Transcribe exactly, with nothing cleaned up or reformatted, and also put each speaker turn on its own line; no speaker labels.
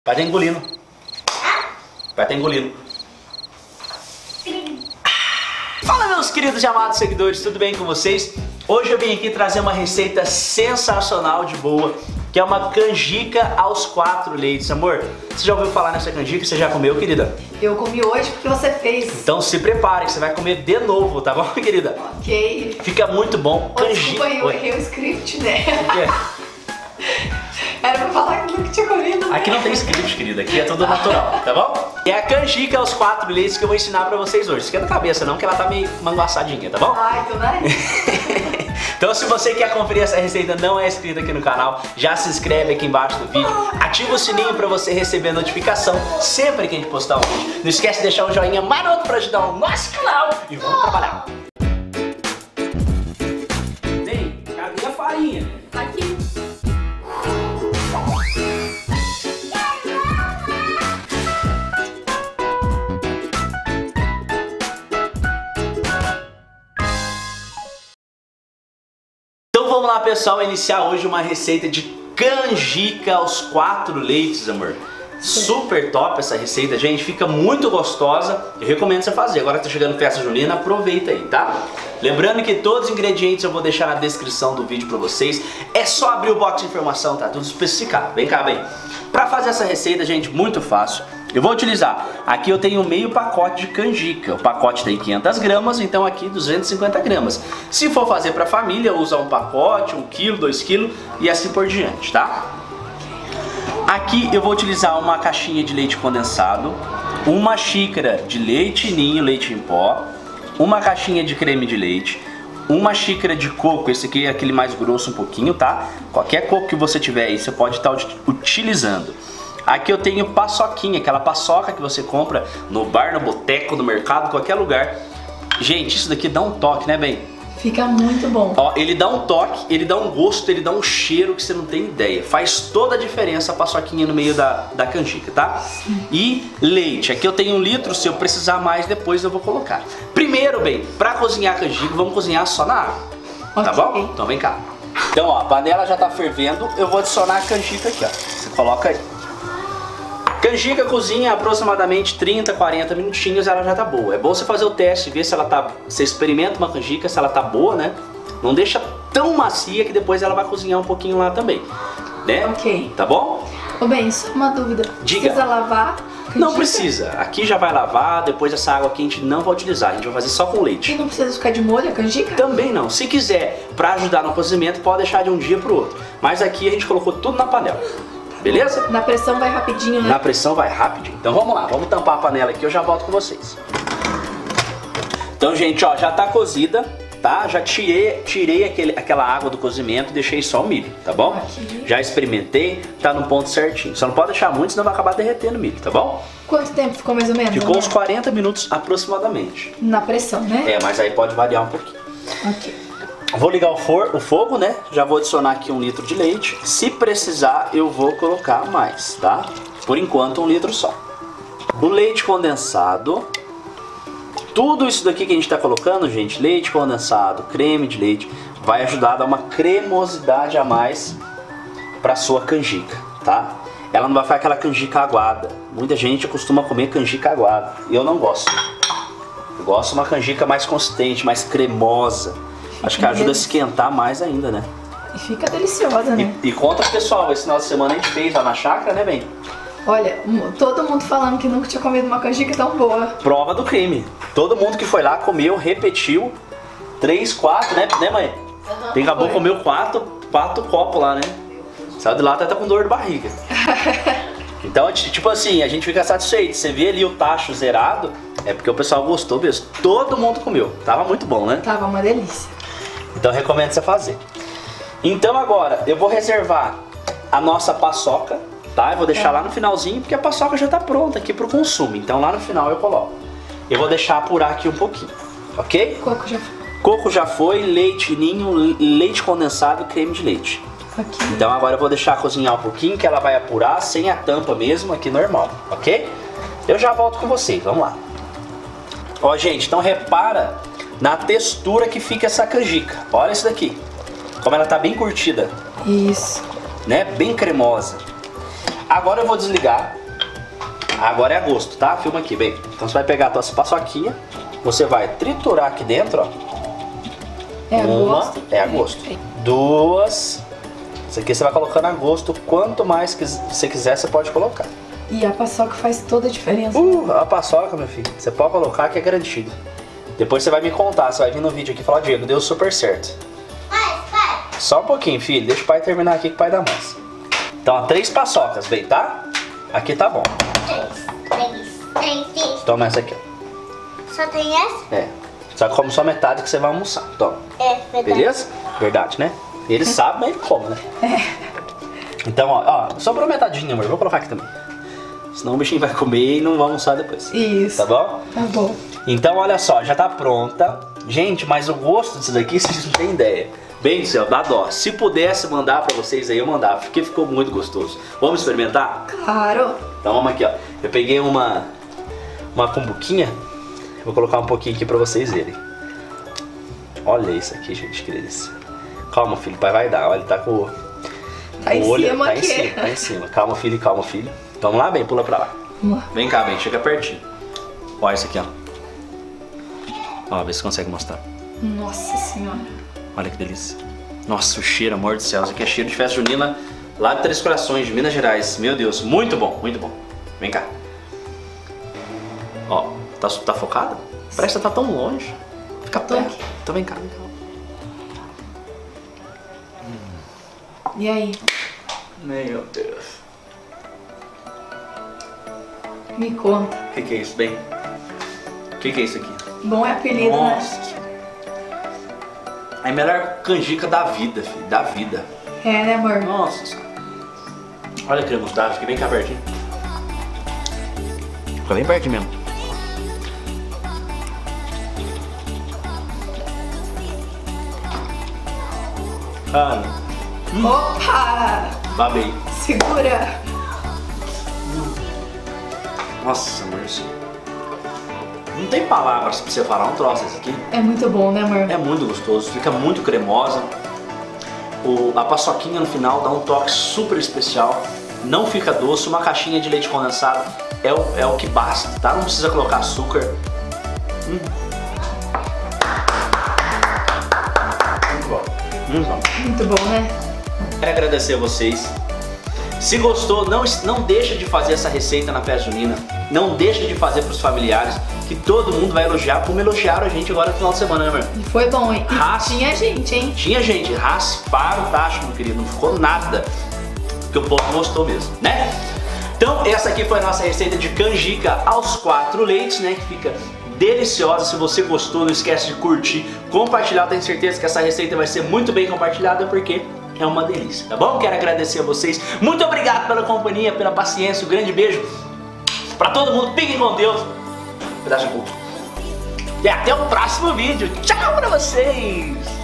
Vai estar engolindo. Vai estar engolindo. Fala, meus queridos e amados seguidores, tudo bem com vocês? Hoje eu vim aqui trazer uma receita sensacional de boa, que é uma canjica aos quatro leites. Amor, você já ouviu falar nessa canjica? Você já comeu, querida?
Eu comi hoje porque você fez.
Então se prepare, que você vai comer de novo, tá bom, querida?
Ok.
Fica muito bom.
Oh,
Canjica.
Desculpa, eu errei o script, né?
O quê?
Era pra falar que eu nunca tinha comido. Né?
Aqui não tem script, querida, aqui é tudo natural, tá bom? É a canjica aos quatro leites que eu vou ensinar pra vocês hoje. Esquenta a cabeça não, que ela tá meio manguaçadinha, tá bom?
Ah, então né?
Então se você quer conferir essa receita, não é inscrito aqui no canal, já se inscreve aqui embaixo do vídeo, ativa o sininho pra você receber a notificação sempre que a gente postar um vídeo. Não esquece de deixar um joinha maroto pra ajudar o nosso canal e vamos trabalhar. Vem, cadê a farinha?
Aqui.
Vamos lá, pessoal, iniciar hoje uma receita de canjica aos quatro leites, amor. Super top essa receita, gente, fica muito gostosa. Eu recomendo você fazer. Agora que tá chegando festa junina, aproveita aí, tá? Lembrando que todos os ingredientes eu vou deixar na descrição do vídeo pra vocês. É só abrir o box de informação, tá tudo especificado. Vem cá, bem. Pra fazer essa receita, gente, muito fácil. Eu vou utilizar, aqui eu tenho meio pacote de canjica. O pacote tem quinhentas gramas, então aqui duzentas e cinquenta gramas. Se for fazer pra família, usa um pacote, um quilo, dois quilos e assim por diante, tá? Aqui eu vou utilizar uma caixinha de leite condensado, uma xícara de leite ninho, leite em pó, uma caixinha de creme de leite, uma xícara de coco, esse aqui é aquele mais grosso um pouquinho, tá? Qualquer coco que você tiver aí, você pode estar utilizando. Aqui eu tenho paçoquinha, aquela paçoca que você compra no bar, no boteco, no mercado, qualquer lugar. Gente, isso daqui dá um toque, né, bem?
Fica muito bom.
Ó, ele dá um toque, ele dá um gosto, ele dá um cheiro que você não tem ideia. Faz toda a diferença a paçoquinha no meio da, da canjica, tá? Sim. E leite, aqui eu tenho um litro, se eu precisar mais depois eu vou colocar. Primeiro, bem, pra cozinhar a canjica, vamos cozinhar só na água, okay. Tá bom? Então vem cá. Então ó, a panela já tá fervendo, eu vou adicionar a canjica aqui, ó. Você coloca aí. Canjica cozinha aproximadamente trinta, quarenta minutinhos, ela já tá boa. É bom você fazer o teste, ver se ela tá... Você experimenta uma canjica, se ela tá boa, né? Não deixa tão macia que depois ela vai cozinhar um pouquinho lá também, né?
Ok.
Tá bom?
Ô bem, só uma dúvida.
Diga.
Precisa lavar? Canjica?
Não precisa. Aqui já vai lavar, depois essa água aqui a gente não vai utilizar. A gente vai fazer só com leite.
E não precisa ficar de molho a canjica?
Também não. Se quiser, pra ajudar no cozimento, pode deixar de um dia pro outro. Mas aqui a gente colocou tudo na panela. Beleza?
Na pressão vai rapidinho, né?
Na pressão vai rapidinho. Então vamos lá, vamos tampar a panela aqui, eu já volto com vocês. Então, gente, ó, já tá cozida, tá? Já tirei, tirei aquele, aquela água do cozimento e deixei só o milho, tá bom? Aqui. Já experimentei, tá no ponto certinho. Só não pode deixar muito, senão vai acabar derretendo o milho, tá bom?
Quanto tempo ficou mais ou menos?
Ficou
né?
uns quarenta minutos aproximadamente.
Na pressão, né?
É, mas aí pode variar um pouquinho.
Ok.
Vou ligar o, for, o fogo, né? Já vou adicionar aqui um litro de leite. Se precisar, eu vou colocar mais, tá? Por enquanto, um litro só. O leite condensado. Tudo isso daqui que a gente tá colocando, gente, leite condensado, creme de leite, vai ajudar a dar uma cremosidade a mais pra sua canjica, tá? Ela não vai ficar aquela canjica aguada. Muita gente costuma comer canjica aguada. Eu não gosto. Eu gosto de uma canjica mais consistente, mais cremosa. Acho que ajuda a esquentar mais ainda, né?
E fica deliciosa, né?
E, e conta pro pessoal, esse final de semana a gente fez lá na chácara, né, bem?
Olha, todo mundo falando que nunca tinha comido uma canjica tão boa.
Prova do crime. Todo mundo que foi lá comeu, repetiu. Três, quatro, né, né mãe?
Uhum,
Tem acabou
foi.
comeu quatro, quatro copos lá, né? Saiu de lá até tá com dor de barriga. Então, tipo assim, a gente fica satisfeito. Você vê ali o tacho zerado, é porque o pessoal gostou mesmo. Todo mundo comeu. Tava muito bom, né?
Tava uma delícia.
Então recomendo você fazer. Então agora eu vou reservar a nossa paçoca, tá? Eu vou deixar é. lá no finalzinho, porque a paçoca já tá pronta aqui pro consumo. Então lá no final eu coloco. Eu vou deixar apurar aqui um pouquinho, ok?
Coco já foi.
Coco já foi, leite ninho, leite condensado e creme de leite.
Aqui.
Então agora eu vou deixar cozinhar um pouquinho, que ela vai apurar sem a tampa mesmo, aqui normal, ok? Eu já volto com vocês, vamos lá. Ó, gente, então repara na textura que fica essa canjica. Olha isso daqui, como ela tá bem curtida.
Isso.
Né? Bem cremosa. Agora eu vou desligar. Agora é a gosto, tá? Filma aqui, bem. Então você vai pegar a tua paçoquinha, você vai triturar aqui dentro, ó.
É a
Uma,
gosto?
é a gosto. Duas. Isso aqui você vai colocando a gosto. Quanto mais que você quiser, você pode colocar.
E a paçoca faz toda a diferença.
Uh, a paçoca, meu filho, você pode colocar que é garantido. Depois você vai me contar, você vai vir no vídeo aqui e falar, Diego, deu super certo.
Pai, pai.
Só um pouquinho, filho, deixa o pai terminar aqui que o pai dá mais. Então, ó, três paçocas, bem, tá? Aqui tá bom.
Três, três, três, três.
Toma essa aqui, ó.
Só tem essa?
É. Só come só metade que você vai almoçar. Toma.
É, verdade.
Beleza? Verdade, né? Ele sabe, mas ele come, né? Então, ó, ó, sobrou metadinha, amor. Vou colocar aqui também. Senão o bichinho vai comer e não vai almoçar depois.
Isso.
Tá bom?
Tá bom.
Então, olha só, já tá pronta. Gente, mas o gosto disso daqui, vocês não têm ideia. Bem do céu, dá dó. Se pudesse mandar pra vocês aí, eu mandava, porque ficou muito gostoso. Vamos experimentar?
Claro.
Então vamos aqui, ó. Eu peguei uma, uma cumbuquinha. Vou colocar um pouquinho aqui pra vocês verem. Olha isso aqui, gente, que delícia. Calma, filho, o pai vai dar. Olha, ele tá com o,
Tá
o
em
olho.
cima
Tá
aqui.
em cima, tá em cima. Calma, filho, calma, filho. Vamos lá, bem, pula pra lá.
Vamos lá.
Vem cá, bem, chega pertinho. Olha isso aqui, ó. Ó, vê se consegue mostrar.
Nossa senhora.
Olha que delícia. Nossa, o cheiro, amor do céu. Isso aqui é cheiro de festa junina lá de Três Corações, de Minas Gerais. Meu Deus, muito bom, muito bom. Vem cá. Ó, tá, tá focado? Parece que tá tão longe. Fica
Tô
perto.
aqui.
Então vem cá, vem cá.
E aí?
Meu Deus.
Me conta.
O que, que é isso, bem? O que, que é isso aqui?
Bom é apelido, né?
Nossa. É a melhor canjica da vida, filho. Da vida.
É, né, amor?
Nossa senhora. Olha a cremosidade aqui, vem cá pertinho. Fica bem pertinho mesmo. Cara,
Opa!
babei.
Segura!
Nossa, amor, isso. Não tem palavras pra você falar um troço esse aqui.
É muito bom, né, amor?
É muito gostoso, fica muito cremosa. O, a paçoquinha no final dá um toque super especial. Não fica doce, uma caixinha de leite condensado é o, é o que basta, tá? Não precisa colocar açúcar. Hum. Muito bom. Muito bom.
Muito bom, né?
Quero agradecer a vocês. Se gostou, não, não deixa de fazer essa receita na festa junina. Não deixa de fazer para os familiares, que todo mundo vai elogiar, como elogiaram a gente agora no final de semana, né, amor?
E foi bom, hein? E
Raspa.
tinha gente, hein?
Tinha gente, rasparam o tacho, meu querido, não ficou nada. Porque o povo gostou mesmo, né? Então, essa aqui foi a nossa receita de canjica aos quatro leites, né? Que fica deliciosa. Se você gostou, não esquece de curtir, compartilhar. Eu tenho certeza que essa receita vai ser muito bem compartilhada, porque é uma delícia, tá bom? Quero agradecer a vocês. Muito obrigado pela companhia, pela paciência. Um grande beijo pra todo mundo. Fiquem com Deus. Um pedaço de cu. E até o próximo vídeo. Tchau pra vocês.